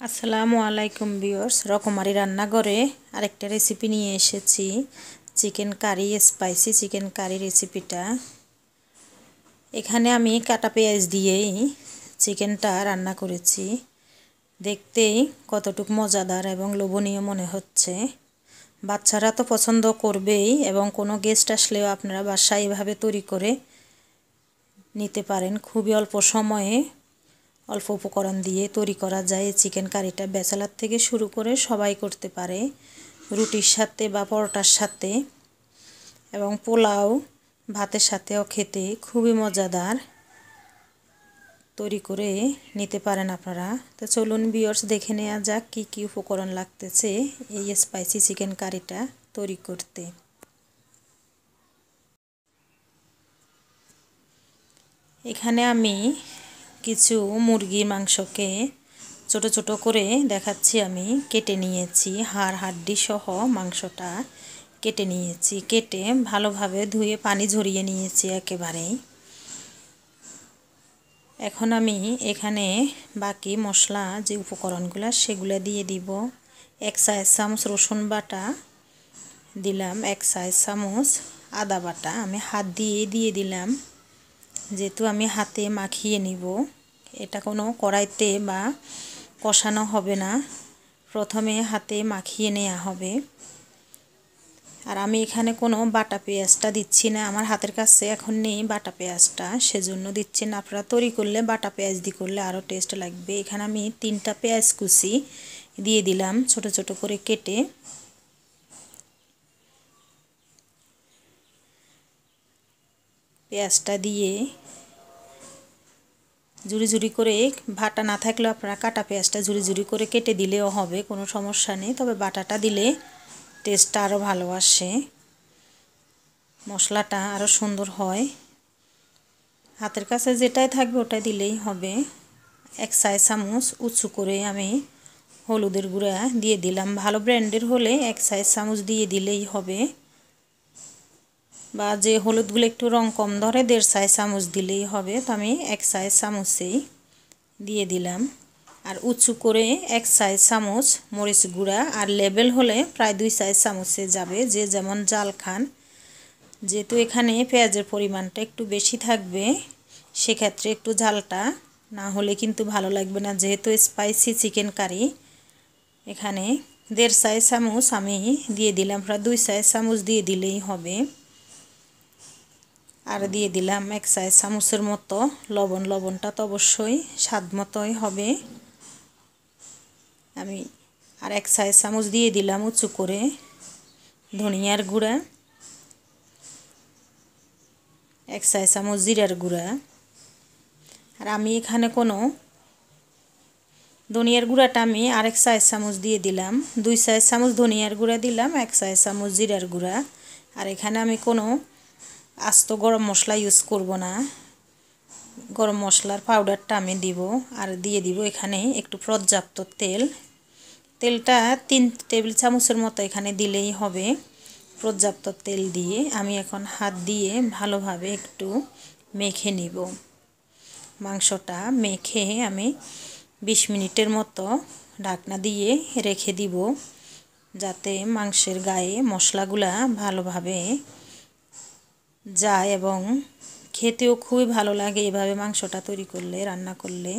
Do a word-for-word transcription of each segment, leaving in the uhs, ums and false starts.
আসসালামু আলাইকুম ভিউয়ার্স, রকমারি রান্নাঘরে আরেকটা রেসিপি নিয়ে এসেছি। Chicken curry, spicy chicken curry রেসিপিটা। এখানে আমি কাটা পেঁয়াজ দিয়েই চিকেনটা রান্না করেছি। দেখতেই কতটুকু মজাদার এবং লোভনীয় মনে হচ্ছে। বাচ্চারা তো পছন্দ করবেই এবং কোনো গেস্ট আসলেও আপনারা বাসায় এভাবে তৈরি করে নিতে পারেন। খুবই অল্প সময়ে অল্প উপকরণ দিয়ে তৈরি করা যায় এই চিকেন কারিটা। ব্যাচেলার থেকে শুরু করে সবাই করতে পারে, রুটির সাথে বা পরোটার সাথে এবং পোলাও ভাতের সাথেও খেতে খুবই মজাদার। তৈরি করে নিতে পারেন আপনারা। তো চলুন ভিউয়ার্স, দেখে নেওয়া যাক কী কী উপকরণ লাগতেছে এই স্পাইসি চিকেন কারিটা তৈরি করতে। এখানে আমি কিছু মুরগির মাংসকে ছোট ছোট করে দেখাচ্ছি আমি কেটে নিয়েছি। হাড় হাড্ডি সহ মাংসটা কেটে নিয়েছি। কেটে ভালোভাবে ধুয়ে পানি ঝরিয়ে নিয়েছি একেবারেই। এখন আমি এখানে বাকি মশলা যে উপকরণগুলো সেগুলো দিয়ে দিব। এক চার চামচ রসুন বাটা দিলাম, এক চার চামচ আদা বাটা আমি হাত দিয়ে দিয়ে দিলাম, যেহেতু আমি হাতে মাখিয়ে নিব। এটা কোনো কড়াইতে বা কষানো হবে না, প্রথমে হাতে মাখিয়ে নেওয়া হবে। আর আমি এখানে কোনো বাটা পেঁয়াজটা দিচ্ছি না, আমার হাতের কাছে এখন নেই বাটা পেঁয়াজটা, সেজন্য দিচ্ছি না। আপনারা তৈরি করলে বাটা পেঁয়াজ দিয়ে করলে আরও টেস্ট লাগবে। এখানে আমি তিনটা পেঁয়াজ কুচি দিয়ে দিলাম ছোট ছোট করে কেটে। পেঁয়াজটা দিয়ে ঝুরি ঝুরি করে, বাটা না থাকলেও আপনারা কাটা পেঁয়াজটা ঝুরি ঝুরি করে কেটে দিলেও হবে, কোনো সমস্যা নেই। তবে বাটাটা দিলে টেস্টটা আরও ভালো আসে, মশলাটা আরও সুন্দর হয়। হাতের কাছে যেটাই থাকবে ওটাই দিলেই হবে। এক চার চামচ উঁচু করে আমি হলুদের গুঁড়া দিয়ে দিলাম। ভালো ব্র্যান্ডের হলে এক চার চামচ দিয়ে দিলেই হবে, বা যে হলুদগুলো একটু রং কম ধরে দেড় চার চামচ দিলেই হবে। তো আমি এক চার চামচেই দিয়ে দিলাম। আর উঁচু করে এক চার চামচ মরিচ গুঁড়া, আর লেবেল হলে প্রায় দুই চার চামচে যাবে, যে যেমন জাল খান। যেহেতু এখানে পেঁয়াজের পরিমাণটা একটু বেশি থাকবে, সেক্ষেত্রে একটু ঝালটা না হলে কিন্তু ভালো লাগবে না। যেহেতু স্পাইসি চিকেন কারি, এখানে দেড় চার চামচ আমি দিয়ে দিলাম, প্রায় দুই চার চামচ দিয়ে দিলেই হবে। আর দিয়ে দিলাম এক চার চামচের মতো লবণ। লবণটা তো অবশ্যই স্বাদ মতোই হবে। আমি আর এক চার চামচ দিয়ে দিলাম উঁচু করে ধনিয়ার গুঁড়া, এক চার চামচ জিরার গুঁড়া। আর আমি এখানে কোনো ধনিয়ার গুঁড়াটা আমি আরেক চার চামচ দিয়ে দিলাম, দুই চার চামচ ধনিয়ার গুঁড়া দিলাম, এক চার চামচ জিরার গুঁড়া। আর এখানে আমি কোনো আস্ত গরম মশলা ইউজ করব না, গরম মশলার পাউডারটা আমি দিব। আর দিয়ে দিব এখানে একটু পর্যাপ্ত তেল। তেলটা তিন টেবিল চামচের মতো এখানে দিলেই হবে। পর্যাপ্ত তেল দিয়ে আমি এখন হাত দিয়ে ভালোভাবে একটু মেখে নিব। মাংসটা মেখে আমি বিশ মিনিটের মতো ঢাকনা দিয়ে রেখে দিব, যাতে মাংসের গায়ে মশলাগুলা ভালোভাবে যায় এবং খেতেও খুবই ভালো লাগে এভাবে মাংসটা তৈরি করলে, রান্না করলে।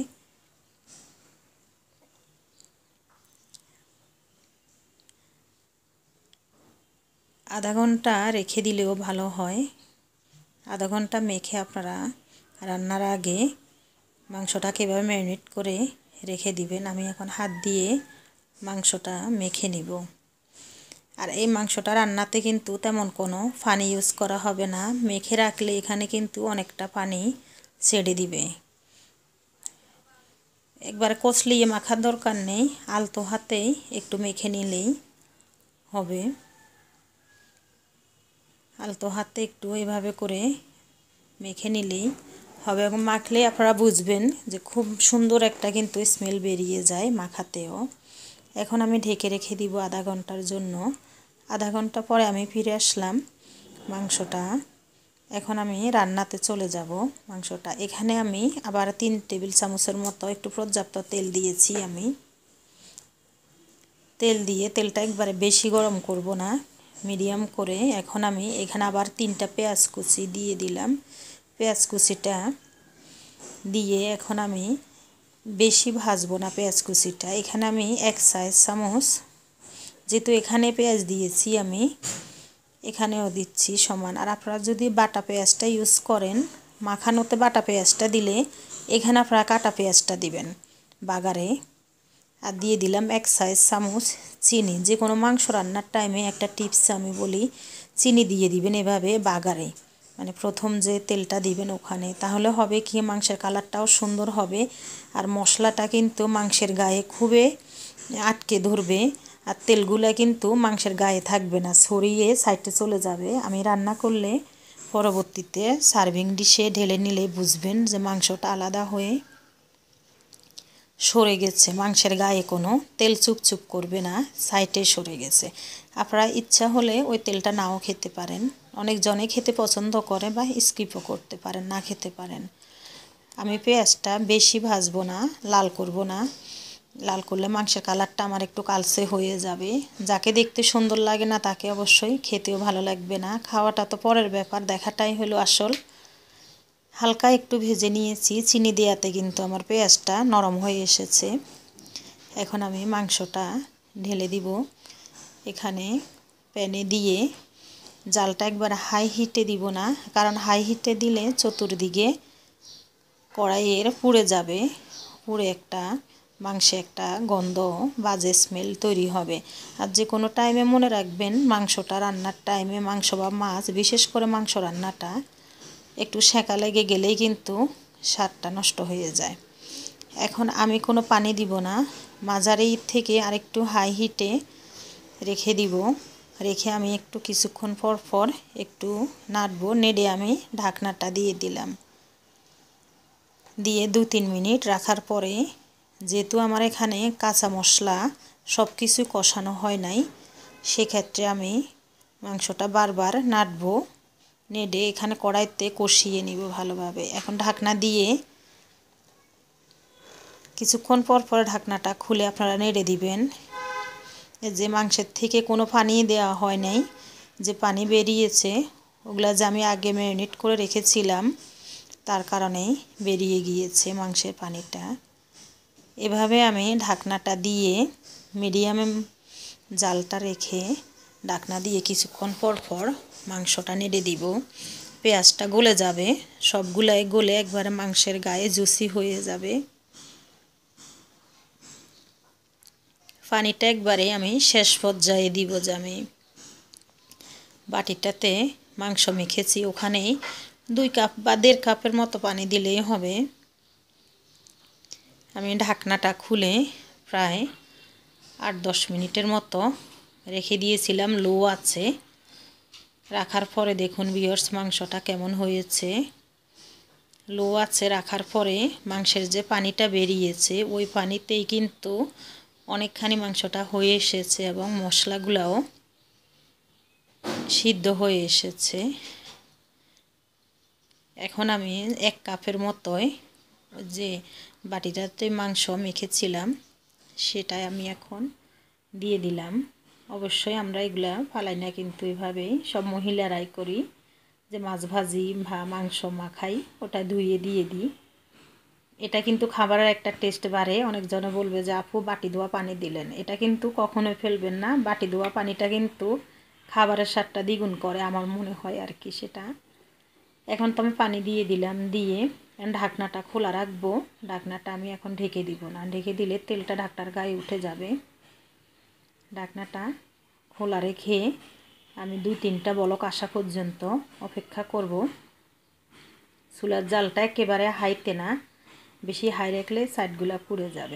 আধা ঘন্টা রেখে দিলেও ভালো হয়। আধা ঘন্টা মেখে আপনারা রান্নার আগে মাংসটাকে এভাবে ম্যারিনেট করে রেখে দিবেন। আমি এখন হাত দিয়ে মাংসটা মেখে নিব। আর এই মাংসটা রান্নাতে কিন্তু তেমন কোনো পানি ইউজ করা হবে না। মেখে রাখলে এখানে কিন্তু অনেকটা পানি ছেড়ে দিবে। একবার কচলিয়ে মাখার দরকার নেই, আলতো হাতেই একটু মেখে নিলেই হবে। আলতো হাতে একটু এভাবে করে মেখে নিলেই হবে, এবং মাখলে আপনারা বুঝবেন যে খুব সুন্দর একটা কিন্তু স্মেল বেরিয়ে যায় মাখাতেও। এখন আমি ঢেকে রেখে দিব আধা ঘন্টার জন্য। আধা ঘন্টা পরে আমি ফিরে আসলাম মাংসটা। এখন আমি রান্নাতে চলে যাব। মাংসটা এখানে আমি আবার তিন টেবিল চামচের মতো একটু পর্যাপ্ত তেল দিয়েছি আমি। তেল দিয়ে তেলটা একবারে বেশি গরম করব না, মিডিয়াম করে। এখন আমি এখানে আবার তিনটা পেঁয়াজ কুচি দিয়ে দিলাম। পেঁয়াজ কুচিটা দিয়ে এখন আমি বেশি ভাজবো না পেঁয়াজ কুচিটা। এখানে আমি এক সাইজ চামচ, যেহেতু এখানে পেঁয়াজ দিয়েছি আমি এখানেও দিচ্ছি সমান। আর আপনারা যদি বাটা পেঁয়াজটা ইউজ করেন, মাখানোতে বাটা পেঁয়াজটা দিলে এখানে আপনারা কাটা পেঁয়াজটা দিবেন বাগারে। আর দিয়ে দিলাম এক সাইজ চামচ চিনি। যে কোনো মাংস রান্নার টাইমে একটা টিপস আমি বলি, চিনি দিয়ে দিবেন এভাবে বাগারে, মানে প্রথম যে তেলটা দিবেন ওখানে। তাহলে হবে কি, মাংসের কালারটাও সুন্দর হবে আর মশলাটা কিন্তু মাংসের গায়ে খুবই আটকে ধরবে। আর তেলগুলো কিন্তু মাংসের গায়ে থাকবে না, ছড়িয়ে সাইডে চলে যাবে। আমি রান্না করলে পরবর্তীতে সার্ভিং ডিশে ঢেলে নিলে বুঝবেন যে মাংসটা আলাদা হয়ে সরে গেছে, মাংসের গায়ে কোনো তেল চুপচুপ করবে না, সাইডে সরে গেছে। আপনারা ইচ্ছা হলে ওই তেলটা নাও খেতে পারেন, অনেকজনে খেতে পছন্দ করে বা স্কিপও করতে পারেন, না খেতে পারেন। আমি পেঁয়াজটা বেশি ভাজবো না, লাল করব না। লাল করলে মাংসের কালারটা আমার একটু কালচে হয়ে যাবে। যাকে দেখতে সুন্দর লাগে না তাকে অবশ্যই খেতেও ভালো লাগবে না। খাওয়াটা তো পরের ব্যাপার, দেখাটাই হলো আসল। হালকা একটু ভেজে নিয়েছি চিনি দেওয়াতে, কিন্তু আমার পেঁয়াজটা নরম হয়ে এসেছে। এখন আমি মাংসটা ঢেলে দিব এখানে প্যানে দিয়ে। জালটা একবার হাই হিটে দিব না, কারণ হাই হিটে দিলে চতুর্দিকে কড়াইয়ের পুড়ে যাবে, পুড়ে একটা মাংসে একটা গন্ধ বাজে স্মেল তৈরি হবে। আর যে কোনো টাইমে মনে রাখবেন, মাংসটা রান্নার টাইমে মাংস বা মাছ, বিশেষ করে মাংস রান্নাটা একটু সেঁকা লেগে গেলেই কিন্তু স্বাদটা নষ্ট হয়ে যায়। এখন আমি কোনো পানি দিব না, মাঝারি থেকে আরেকটু হাই হিটে রেখে দিব। রেখে আমি একটু কিছুক্ষণ পর পর একটু নাড়বো, নেড়ে আমি ঢাকনাটা দিয়ে দিলাম। দিয়ে দু তিন মিনিট রাখার পরে, যেহেতু আমার এখানে কাঁচা মশলা সব কিছু কষানো হয় নাই, সেক্ষেত্রে আমি মাংসটা বারবার নাড়বো, নেড়ে এখানে কড়াইতে কষিয়ে নিব ভালোভাবে। এখন ঢাকনা দিয়ে কিছুক্ষণ পর পর ঢাকনাটা খুলে আপনারা নেড়ে দিবেন। যে মাংসের থেকে কোনো পানি দেওয়া হয় নাই, যে পানি বেরিয়েছে ওগুলা যে আমি আগে ম্যারিনেট করে রেখেছিলাম তার কারণেই বেরিয়ে গিয়েছে মাংসের পানিটা। এভাবে আমি ঢাকনাটা দিয়ে মিডিয়ামে জালটা রেখে ঢাকনা দিয়ে কিছুক্ষণ পর পর মাংসটা নেড়ে দিব। পেঁয়াজটা গলে যাবে, সবগুলাই গলে একবারে মাংসের গায়ে জুসি হয়ে যাবে। পানিটা একবারে আমি শেষ পর্যায়ে দিব। যে আমি বাটিটাতে মাংস মেখেছি ওখানেই দুই কাপ বা দেড় কাপের মতো পানি দিলেই হবে। আমি ঢাকনাটা খুলে প্রায় আট দশ মিনিটের মতো রেখে দিয়েছিলাম লো আছে। রাখার পরে দেখুন ভিউয়ার্স মাংসটা কেমন হয়েছে। লো আছে রাখার পরে মাংসের যে পানিটা বেরিয়েছে ওই পানিতেই কিন্তু অনেকখানি মাংসটা হয়ে এসেছে এবং মশলাগুলাও সিদ্ধ হয়ে এসেছে। এখন আমি এক কাপের মতোই যে বাটিটাতে মাংস মেখেছিলাম সেটাই আমি এখন দিয়ে দিলাম। অবশ্যই আমরা এগুলা ফালাই না, কিন্তু এভাবেই সব মহিলারাই করি, যে মাছ ভাজি বা মাংস মাখাই ওটা ধুয়ে দিয়ে দিই। এটা কিন্তু খাবারের একটা টেস্ট বাড়ে। অনেকজনে বলবে যে আপু বাটি ধোয়া পানি দিলেন, এটা কিন্তু কখনোই ফেলবেন না। বাটি ধোয়া পানিটা কিন্তু খাবারের স্বাদটা দ্বিগুণ করে আমার মনে হয় আর কি সেটা। এখন তো আমি পানি দিয়ে দিলাম, দিয়ে ঢাকনাটা খোলা রাখবো। ঢাকনাটা আমি এখন ঢেকে দিব না, ঢেকে দিলে তেলটা ঢাকনার গায়ে উঠে যাবে। ঢাকনাটা খোলা রেখে আমি দুই তিনটা বলক আসা পর্যন্ত অপেক্ষা করব। চুলার জালটা একেবারে হাইতে না, বেশি হাই রাখলে সাইডগুলো পুড়ে যাবে।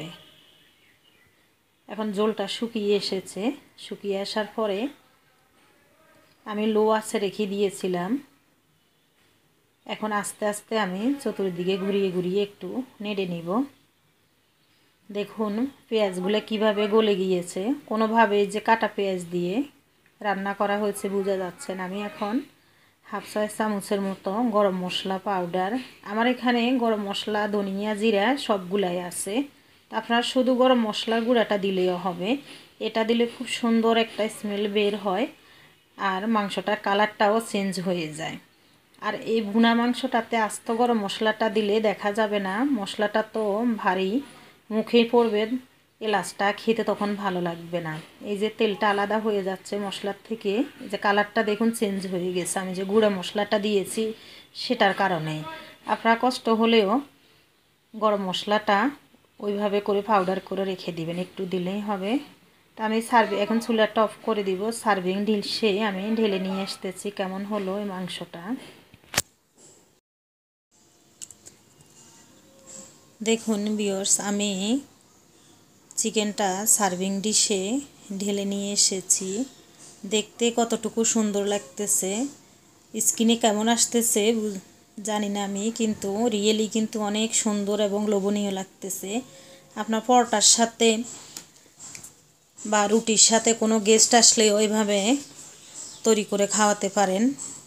এখন জলটা শুকিয়ে এসেছে, শুকিয়ে আসার পরে আমি লো আঁচে রেখে দিয়েছিলাম। এখন আস্তে আস্তে আমি চতুর্দিকে ঘুরিয়ে ঘুরিয়ে একটু নেড়ে নিব। দেখুন পেঁয়াজগুলো কিভাবে গলে গিয়েছে, কোনোভাবে যে কাটা পেঁয়াজ দিয়ে রান্না করা হয়েছে বোঝা যাচ্ছে না। আমি এখন হাফ চা চামচের মতো গরম মশলা পাউডার, আমার এখানে গরম মশলা ধনিয়া জিরা সবগুলাই আছে, আপনারা শুধু গরম মশলার গুঁড়াটা দিলেও হবে। এটা দিলে খুব সুন্দর একটা স্মেল বের হয় আর মাংসটার কালারটাও চেঞ্জ হয়ে যায়। আর এই ভুনা মাংসটাতে আস্ত গরম মশলাটা দিলে দেখা যাবে না, মশলাটা তো ভারী, মুখেই পড়বে, এলাচটা খেতে তখন ভালো লাগবে না। এই যে তেলটা আলাদা হয়ে যাচ্ছে মশলার থেকে, এই যে কালারটা দেখুন চেঞ্জ হয়ে গেছে, আমি যে গুঁড়া মশলাটা দিয়েছি সেটার কারণে। আপনারা কষ্ট হলেও গরম মশলাটা ওইভাবে করে পাউডার করে রেখে দিবেন, একটু দিলেই হবে। তা আমি সার্ভিং এখন চুলাটা অফ করে দিব, সার্ভিং ডিশে আমি ঢেলে নিয়ে আসতেছি কেমন হলো এই মাংসটা। দেখুন ভিউয়ার্স, আমি চিকেনটা সার্ভিং ডিশে ঢেলে নিয়ে এসেছি। দেখতে কতটুকু সুন্দর লাগতেছে, স্কিনে কেমন আসতেছে জানি না আমি, কিন্তু রিয়েলি কিন্তু অনেক সুন্দর এবং লোভনীয় লাগতেছে। আপনার পরোটার সাথে বা রুটির সাথে কোনো গেস্ট আসলে ওইভাবে তৈরি করে খাওয়াতে পারেন।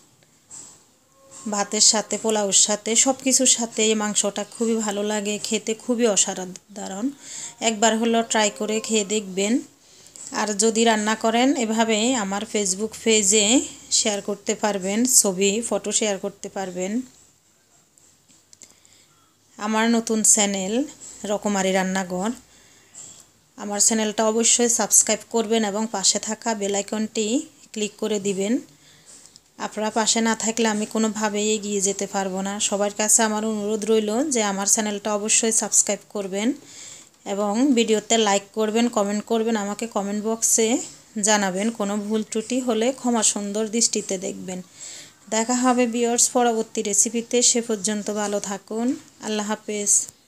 ভাতের সাথে, পোলাওর সাথে, সব কিছুর সাথে এই মাংসটা খুবই ভালো লাগে খেতে, খুবই অসাধারণ। একবার হলো ট্রাই করে খেয়ে দেখবেন। আর যদি রান্না করেন এভাবে আমার ফেসবুক পেজে শেয়ার করতে পারবেন, ছবি ফটো শেয়ার করতে পারবেন। আমার নতুন চ্যানেল রকমারি রান্নাঘর, আমার চ্যানেলটা অবশ্যই সাবস্ক্রাইব করবেন এবং পাশে থাকা বেল আইকনটি ক্লিক করে দিবেন। আপনারা পাশে না থাকলে আমি কোনোভাবেই এগিয়ে যেতে পারবো না। সবার কাছে আমার অনুরোধ রইল যে আমার চ্যানেলটা অবশ্যই সাবস্ক্রাইব করবেন এবং ভিডিওতে লাইক করবেন, কমেন্ট করবেন, আমাকে কমেন্ট বক্সে জানাবেন। কোনো ভুল ত্রুটি হলে ক্ষমা সুন্দর দৃষ্টিতে দেখবেন। দেখা হবে ভিউয়ার্স পরবর্তী রেসিপিতে, সে পর্যন্ত ভালো থাকুন। আল্লাহ হাফেজ।